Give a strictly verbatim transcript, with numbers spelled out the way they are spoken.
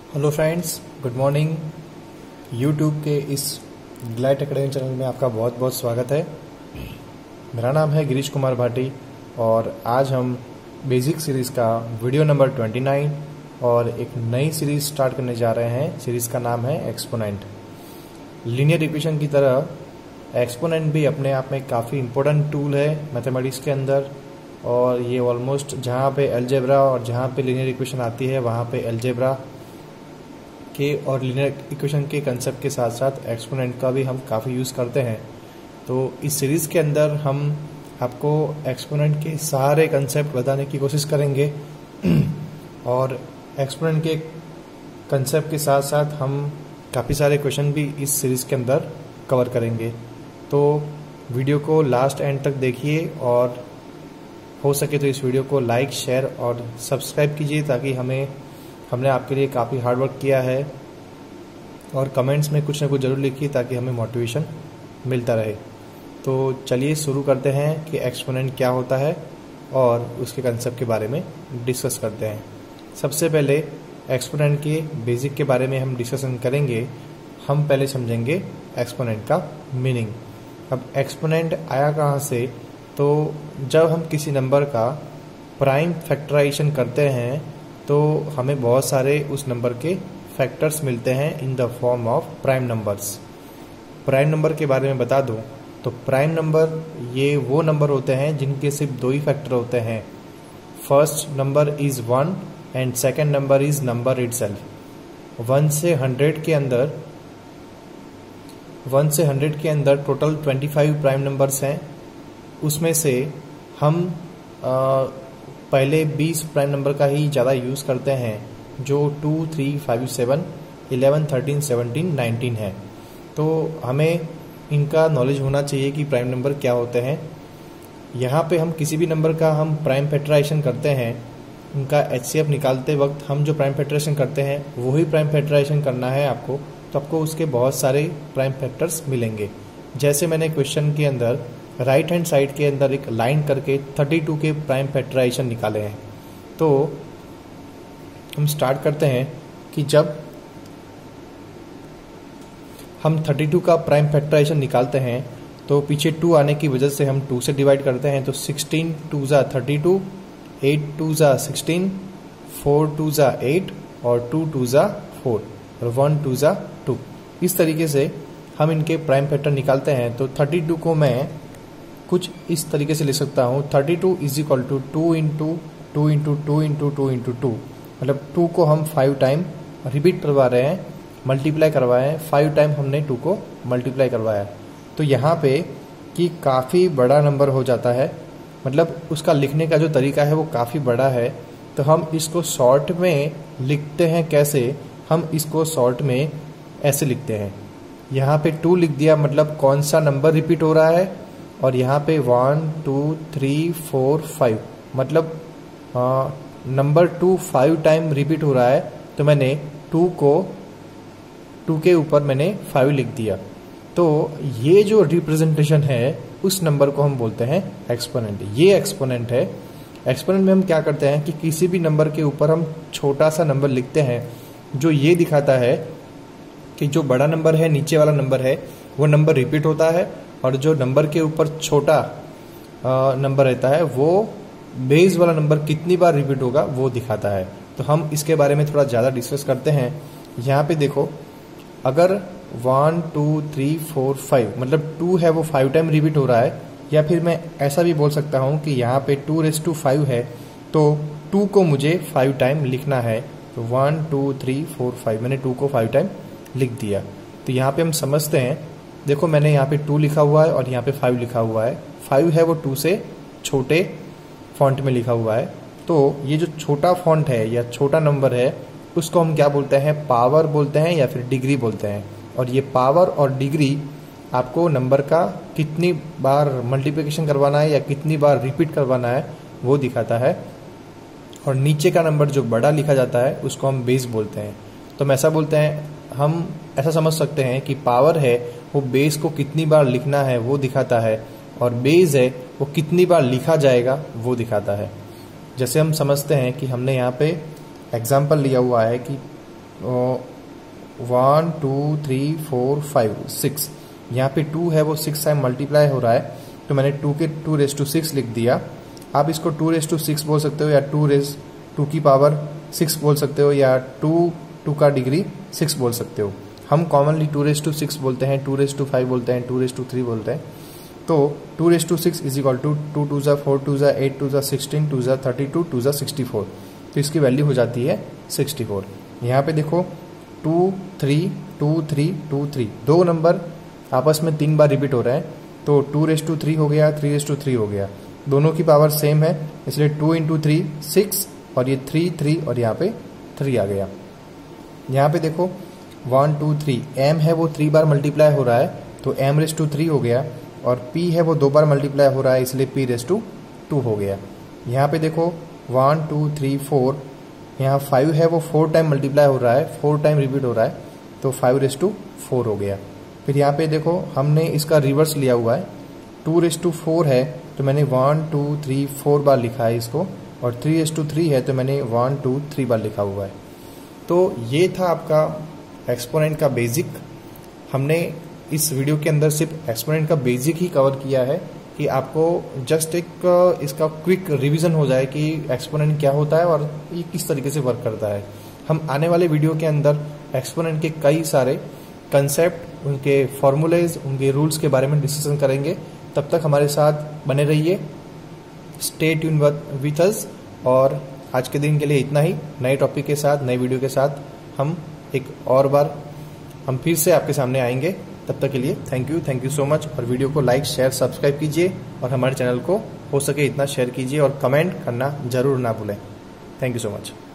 Hello friends, good morning. YouTube के इस glide academy channel में आपका बहुत बहुत स्वागत है। मेरा नाम है गिरीश कुमार भाटी और आज हम बेसिक सीरीज़ का वीडियो नंबर उनतीस और एक नई सीरीज़ स्टार्ट करने जा रहे हैं। सीरीज़ का नाम है एक्सपोनेंट। लीनियर इक्वेशन की तरह एक्सपोनेंट भी अपने आप में काफ़ी इम्पोर्टेंट टूल है मैथमेटिक्स के अंदर, और ये ऑलमोस्ट जहाँ पे अलजेब्रा और जहाँ पे लीनियर इक्वेशन आती है वहाँ पे अलजेब्रा के और लीनियर इक्वेशन के कंसेप्ट के साथ साथ एक्सपोनेंट का भी हम काफ़ी यूज़ करते हैं। तो इस सीरीज़ के अंदर हम आपको एक्सपोनेंट के सारे कंसेप्ट बताने की कोशिश करेंगे और एक्सपोनेंट के कंसेप्ट के साथ साथ हम काफ़ी सारे क्वेश्चन भी इस सीरीज़ के अंदर कवर करेंगे। तो वीडियो को लास्ट एंड तक देखिए और हो सके तो इस वीडियो को लाइक, शेयर और सब्सक्राइब कीजिए, ताकि हमें हमने आपके लिए काफ़ी हार्ड वर्क किया है। और कमेंट्स में कुछ ना कुछ ज़रूर लिखिए ताकि हमें मोटिवेशन मिलता रहे। तो चलिए शुरू करते हैं कि एक्सपोनेंट क्या होता है और उसके कंसेप्ट के बारे में डिस्कस करते हैं। सबसे पहले एक्सपोनेंट के बेसिक के बारे में हम डिस्कशन करेंगे। हम पहले समझेंगे एक्सपोनेंट का मीनिंग। अब एक्सपोनेंट आया कहाँ से? तो जब हम किसी नंबर का प्राइम फैक्टराइजेशन करते हैं तो हमें बहुत सारे उस नंबर के फैक्टर्स मिलते हैं in the form of prime numbers. Prime number के बारे में बता दूं तो प्राइम नंबर ये वो नंबर होते हैं जिनके सिर्फ दो ही फैक्टर होते हैं। First number is one and second number is number itself. One से हंड्रेड के अंदर वन से हंड्रेड के अंदर total twenty five prime numbers हैं। उसमें से हम आ, पहले बीस प्राइम नंबर का ही ज़्यादा यूज़ करते हैं, जो two, three, five, seven, eleven, thirteen, seventeen, nineteen है। तो हमें इनका नॉलेज होना चाहिए कि प्राइम नंबर क्या होते हैं। यहाँ पे हम किसी भी नंबर का हम प्राइम फैक्टराइजेशन करते हैं, उनका एचसीएफ निकालते वक्त हम जो प्राइम फैक्टराइजेशन करते हैं वही प्राइम फैक्टराइजेशन करना है आपको। तो आपको उसके बहुत सारे प्राइम फैक्टर्स मिलेंगे। जैसे मैंने क्वेश्चन के अंदर राइट हैंड साइड के अंदर एक लाइन करके थर्टी टू के प्राइम फैक्टराइजेशन निकाले हैं। तो हम स्टार्ट करते हैं कि जब हम थर्टी टू का प्राइम फैक्टराइजेशन निकालते हैं तो पीछे टू आने की वजह से हम टू से डिवाइड करते हैं। तो सिक्सटीन टू ज़ा थर्टी टू, एट टू ज़ा सिक्सटीन, फोर टू ज़ा एट और टू टू ज़ा फोर और वन टू ज़ा टू। इस तरीके से हम इनके प्राइम फैक्टर निकालते हैं। तो थर्टी टू को मैं कुछ इस तरीके से लिख सकता हूँ, thirty two is equal to two into two into two into two into two. मतलब टू को हम फाइव टाइम रिपीट करवा रहे हैं, मल्टीप्लाई करवाए हैं। फाइव टाइम हमने टू को मल्टीप्लाई करवाया। तो यहाँ पे कि काफ़ी बड़ा नंबर हो जाता है, मतलब उसका लिखने का जो तरीका है वो काफ़ी बड़ा है। तो हम इसको शॉर्ट में लिखते हैं। कैसे? हम इसको शॉर्ट में ऐसे लिखते हैं। यहाँ पे टू लिख दिया, मतलब कौन सा नंबर रिपीट हो रहा है, और यहाँ पे one, two, three, four, five, मतलब number two five time repeat हो रहा है। तो मैंने टू को टू के ऊपर मैंने फाइव लिख दिया। तो ये जो रिप्रेजेंटेशन है उस नंबर को हम बोलते हैं एक्सपोनेंट। ये एक्सपोनेंट है। एक्सपोनेंट में हम क्या करते हैं कि किसी भी नंबर के ऊपर हम छोटा सा नंबर लिखते हैं, जो ये दिखाता है कि जो बड़ा नंबर है, नीचे वाला नंबर है, वो नंबर रिपीट होता है, और जो नंबर के ऊपर छोटा नंबर रहता है वो बेस वाला नंबर कितनी बार रिपीट होगा वो दिखाता है। तो हम इसके बारे में थोड़ा ज़्यादा डिस्कस करते हैं। यहाँ पे देखो, अगर one, two, three, four, five, मतलब टू है वो फाइव टाइम रिपीट हो रहा है, या फिर मैं ऐसा भी बोल सकता हूँ कि यहाँ पे टू रेस टू फाइव है, तो टू को मुझे फाइव टाइम लिखना है। तो one, two, three, four, five, मैंने टू को फाइव टाइम लिख दिया। तो यहाँ पे हम समझते हैं, देखो मैंने यहाँ पे टू लिखा हुआ है और यहाँ पे फाइव लिखा हुआ है। फाइव है वो टू से छोटे फॉन्ट में लिखा हुआ है। तो ये जो छोटा फॉन्ट है या छोटा नंबर है उसको हम क्या बोलते हैं? पावर बोलते हैं या फिर डिग्री बोलते हैं। और ये पावर और डिग्री आपको नंबर का कितनी बार मल्टीप्लिकेशन करवाना है या कितनी बार रिपीट करवाना है वो दिखाता है। और नीचे का नंबर जो बड़ा लिखा जाता है उसको हम बेस बोलते हैं। तो हम ऐसा बोलते हैं, हम ऐसा समझ सकते हैं कि पावर है वो बेस को कितनी बार लिखना है वो दिखाता है, और बेस है वो कितनी बार लिखा जाएगा वो दिखाता है। जैसे हम समझते हैं कि हमने यहाँ पे एग्जाम्पल लिया हुआ है कि one two three four five six, यहाँ पे टू है वो सिक्स टाइम मल्टीप्लाई हो रहा है, तो मैंने टू के टू रेस टू सिक्स लिख दिया। आप इसको टू रेस टू सिक्स बोल सकते हो या टू रेस टू की पावर सिक्स बोल सकते हो या टू टू का डिग्री सिक्स बोल सकते हो। हम commonly two raise two six बोलते हैं, टू रेस टू फाइव बोलते हैं, टू रेस टू थ्री बोलते हैं। तो two raise two six is equal to two two ज़ा फोर टू ज़ा एट टू ज़ा सिक्सटीन टू ज़ा थर्टी टू टू ज़ा सिक्सटी फोर, तो इसकी वैल्यू हो जाती है सिक्सटी फोर। यहाँ पे देखो two three two three two three, दो नंबर आपस में तीन बार रिपीट हो रहे हैं, तो टू रेस टू थ्री हो गया, थ्री रेस टू थ्री हो गया, दोनों की पावर सेम है, इसलिए टू इंटू थ्री सिक्स और ये थ्री थ्री और यहाँ पे थ्री आ गया। यहाँ पे देखो वन टू थ्री, एम है वो थ्री बार मल्टीप्लाई हो रहा है, तो एम रेस टू थ्री हो गया, और पी है वो दो बार मल्टीप्लाई हो रहा है, इसलिए पी रेस टू टू हो गया। यहाँ पे देखो वन टू थ्री फोर, यहाँ फाइव है वो फोर टाइम मल्टीप्लाई हो रहा है, फोर टाइम रिपीट हो रहा है, तो फाइव रेस टू फोर हो गया। फिर यहाँ पे देखो हमने इसका रिवर्स लिया हुआ है, टू रेस टू फोर है तो मैंने वन टू थ्री फोर बार लिखा है इसको, और थ्री रेस टू थ्री है तो मैंने वन टू थ्री बार लिखा हुआ है। तो ये था आपका एक्सपोनेंट का बेसिक। हमने इस वीडियो के अंदर सिर्फ एक्सपोनेंट का बेसिक ही कवर किया है कि आपको जस्ट एक इसका क्विक रिवीजन हो जाए कि एक्सपोनेंट क्या होता है और ये किस तरीके से वर्क करता है। हम आने वाले वीडियो के अंदर एक्सपोनेंट के कई सारे कंसेप्ट, उनके फॉर्मूलेज, उनके रूल्स के बारे में डिस्कशन करेंगे। तब तक हमारे साथ बने रहिए, स्टे ट्यून विथ अस। और आज के दिन के लिए इतना ही। नए टॉपिक के साथ, नए वीडियो के साथ हम एक और बार हम फिर से आपके सामने आएंगे। तब तक के लिए thank you, thank you so much. और वीडियो को लाइक शेयर सब्सक्राइब कीजिए और हमारे चैनल को हो सके इतना शेयर कीजिए और कमेंट करना जरूर ना भूलें। Thank you so much.